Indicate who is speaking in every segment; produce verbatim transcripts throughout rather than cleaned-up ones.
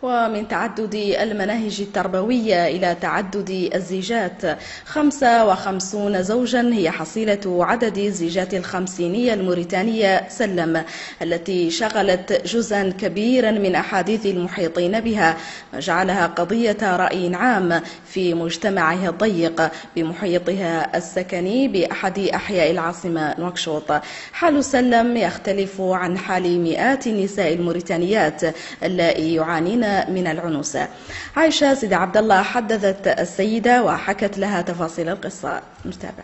Speaker 1: ومن تعدد المناهج التربوية إلى تعدد الزيجات، خمسة وخمسون زوجا هي حصيلة عدد الزيجات الخمسينية الموريتانية سلم، التي شغلت جزءا كبيرا من أحاديث المحيطين بها، وجعلها قضية رأي عام في مجتمعها الضيق بمحيطها السكني بأحد أحياء العاصمة نواكشوط. حال سلم يختلف عن حال مئات النساء الموريتانيات اللائي يعانين من العنوسة. عائشة سيد عبد الله حدثت السيدة وحكت لها تفاصيل القصة. نتابع.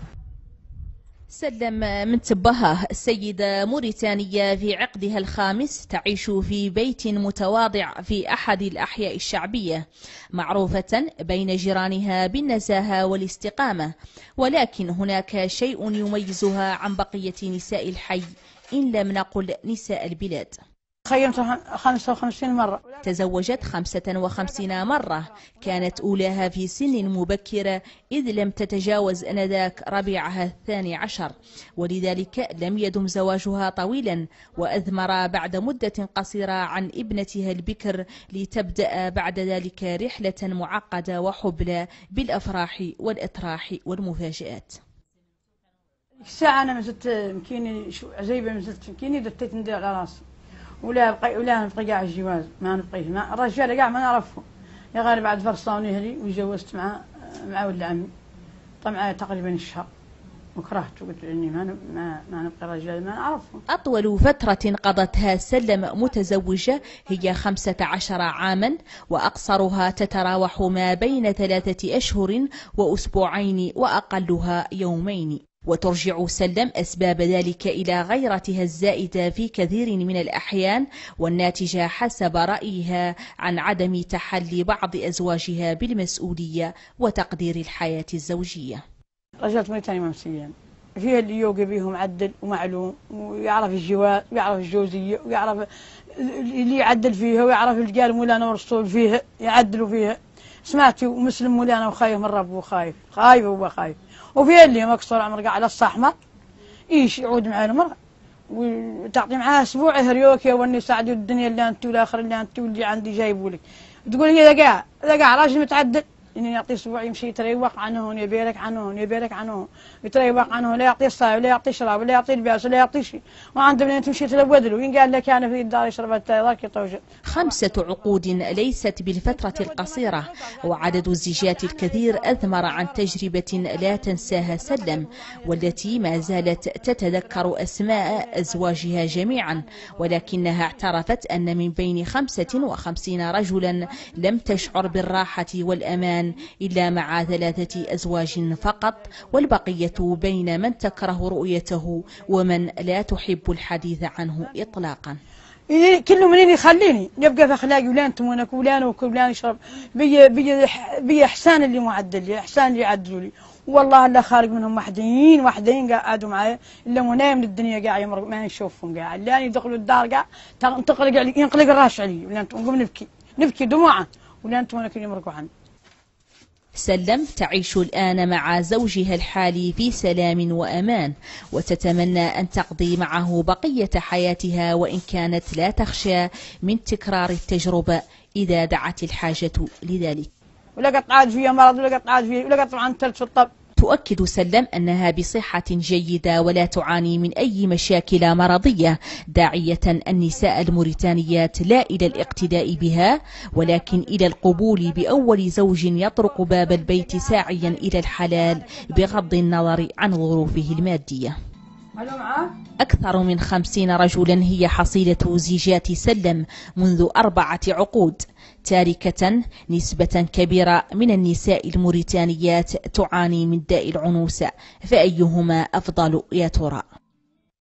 Speaker 2: سلم من تبهه السيدة موريتانية في عقدها الخامس، تعيش في بيت متواضع في أحد الأحياء الشعبية، معروفة بين جيرانها بالنزاهة والاستقامة، ولكن هناك شيء يميزها عن بقية نساء الحي إن لم نقل نساء البلاد.
Speaker 3: خيمت خمسة وخمسين مرة.
Speaker 2: تزوجت خمسة وخمسين مرة، كانت أولاها في سن مبكرة إذ لم تتجاوز آنذاك ربيعها الثاني عشر، ولذلك لم يدم زواجها طويلا، وأثمر بعد مدة قصيرة عن ابنتها البكر، لتبدأ بعد ذلك رحلة معقدة وحبلى بالأفراح والأتراح والمفاجآت.
Speaker 3: الساعة أنا مزت مكيني عزيبة مزت مكيني دتيت ندير على راسي، ولا بقي ولا نبقي قاع الجواز ما نبقيه، ما الرجال قاع ما نعرفه، يا غير بعد فرصة ونهري وجوزت مع مع ولد عمي طمعا تقريبا الشهر وكرهت وقلت اني ما ما ما نبقي رجال ما نعرفه.
Speaker 2: أطول فترة قضتها سلم متزوجة هي خمسة عشر عاما، وأقصرها تتراوح ما بين ثلاثة أشهر وأسبوعين وأقلها يومين. وترجع سلم أسباب ذلك إلى غيرتها الزائدة في كثير من الأحيان، والناتجة حسب رأيها عن عدم تحلي بعض أزواجها بالمسؤولية وتقدير الحياة الزوجية.
Speaker 3: رجلت موريتانيا ممسيين فيها اللي يوقف بيهم معدل ومعلوم ويعرف الجواز ويعرف الجوزية ويعرف اللي يعدل فيها ويعرف الرجال مولانا ورسول فيها يعدلوا فيها. سمعتي ومسلم مولانا وخايف من ربه وخايف خايف هو خايف، وفي اللي مكسور عمر على الصحمة ايش يعود مع المرأة وتعطي معاه اسبوع هريوكي واني ساعدوا الدنيا اللي انت والاخر اللي انت واللي عندي جايبوا لك، تقول هي ذا قاع ذا قاع راجل متعدل اني يعطي اسبوع يمشي يتريوق عنه هون يبيلك عنه هون يبيلك عنه هون يتريوق عنه، لا يعطي الصايب ولا يعطي شراب ولا يعطي لباس ولا يعطي شيء، وعنده بنين تمشي تلود له وين قال لك انا في الدار يشرب التايضاك يطوجل.
Speaker 2: خمسة عقود ليست بالفترة القصيرة، وعدد الزيجات الكثير أثمر عن تجربة لا تنساها سلم، والتي ما زالت تتذكر أسماء أزواجها جميعا، ولكنها اعترفت أن من بين خمسة وخمسين رجلا لم تشعر بالراحة والأمان إلا مع ثلاثة أزواج فقط، والبقية بين من تكره رؤيته ومن لا تحب الحديث عنه إطلاقا.
Speaker 3: كل منين يخليني نبقى في اخلاقي ولان تمونك ولان وكلان يشرب بي بي بي احسان اللي معدل لي احسان اللي يعدلوا لي، والله الا خارج منهم وحدين وحدين قاعدوا معايا الا وانا من الدنيا قاع يمر ما نشوفهم قاع لا يدخلوا الدار قاع تنقلق علي ينقلق الراش علي ولا نقوم نبكي نبكي دموعا ولا انتم هناك يمرقوا عني.
Speaker 2: سلم تعيش الآن مع زوجها الحالي في سلام وأمان، وتتمنى أن تقضي معه بقية حياتها وإن كانت لا تخشى من تكرار التجربة إذا دعت الحاجة لذلك.
Speaker 3: ولا قطعت فيها مرض ولا قطعت فيها ولا قطع عن تلت في الطب.
Speaker 2: تؤكد سلم أنها بصحة جيدة ولا تعاني من أي مشاكل مرضية، داعية النساء الموريتانيات لا إلى الاقتداء بها ولكن إلى القبول بأول زوج يطرق باب البيت ساعيا إلى الحلال بغض النظر عن ظروفه المادية. أكثر من خمسين رجلا هي حصيلة زيجات سلم منذ أربعة عقود، تاركة نسبة كبيرة من النساء الموريتانيات تعاني من داء العنوسة، فأيهما أفضل يا ترى؟